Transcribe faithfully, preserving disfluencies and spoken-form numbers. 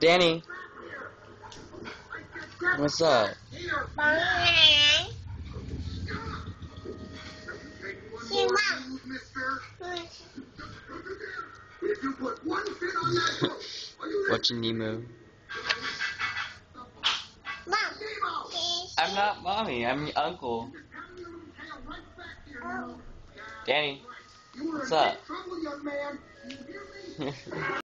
Danny, what's up? Watching Nemo. I'm not mommy, I'm your uncle. Danny, what's up?